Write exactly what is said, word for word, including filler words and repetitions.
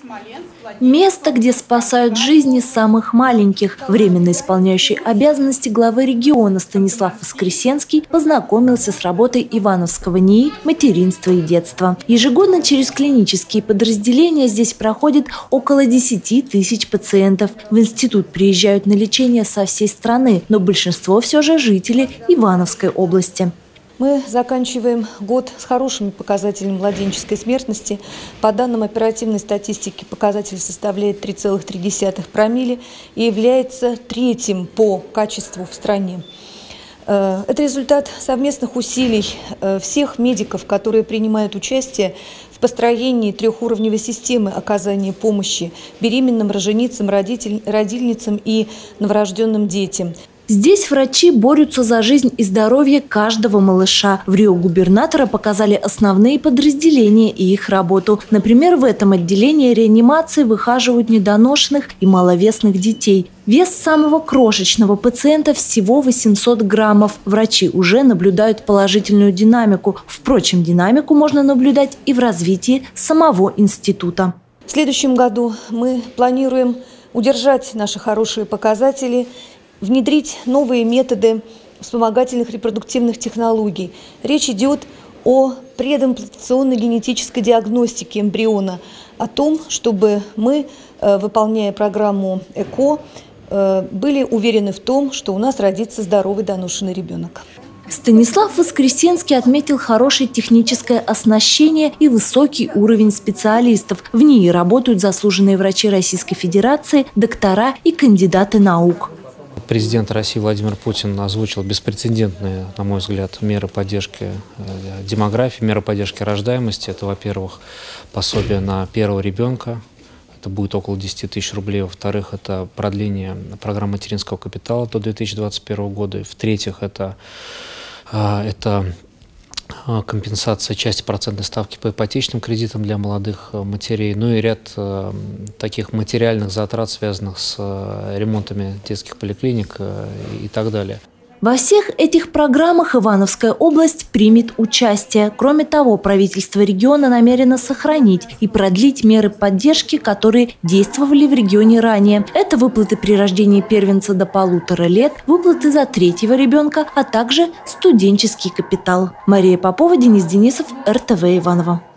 Место, где спасают жизни самых маленьких. Временно исполняющий обязанности главы региона Станислав Воскресенский познакомился с работой Ивановского НИИ «Материнство и детство». Ежегодно через клинические подразделения здесь проходит около десяти тысяч пациентов. В институт приезжают на лечение со всей страны, но большинство все же жители Ивановской области. Мы заканчиваем год с хорошими показателями младенческой смертности. По данным оперативной статистики, показатель составляет три целых три десятых промилле и является третьим по качеству в стране. Это результат совместных усилий всех медиков, которые принимают участие в построении трехуровневой системы оказания помощи беременным, роженицам, родитель, родильницам и новорожденным детям. Здесь врачи борются за жизнь и здоровье каждого малыша. В Рио губернатора показали основные подразделения и их работу. Например, в этом отделении реанимации выхаживают недоношенных и маловесных детей. Вес самого крошечного пациента всего восемьсот граммов. Врачи уже наблюдают положительную динамику. Впрочем, динамику можно наблюдать и в развитии самого института. В следующем году мы планируем удержать наши хорошие показатели, внедрить новые методы вспомогательных репродуктивных технологий. Речь идет о предимплантационной генетической диагностике эмбриона, о том, чтобы мы, выполняя программу ЭКО, были уверены в том, что у нас родится здоровый доношенный ребенок. Станислав Воскресенский отметил хорошее техническое оснащение и высокий уровень специалистов. В НИИ работают заслуженные врачи Российской Федерации, доктора и кандидаты наук. Президент России Владимир Путин озвучил беспрецедентные, на мой взгляд, меры поддержки демографии, меры поддержки рождаемости. Это, во-первых, пособие на первого ребенка. Это будет около десяти тысяч рублей. Во-вторых, это продление программы материнского капитала до две тысячи двадцать первого года. В-третьих, это, это компенсация части процентной ставки по ипотечным кредитам для молодых матерей, ну и ряд э, таких материальных затрат, связанных с э, ремонтами детских поликлиник э, и так далее. Во всех этих программах Ивановская область примет участие. Кроме того, правительство региона намерено сохранить и продлить меры поддержки, которые действовали в регионе ранее. Это выплаты при рождении первенца до полутора лет, выплаты за третьего ребенка, а также студенческий капитал. Мария Попова, Денис Денисов, эр тэ вэ Иваново.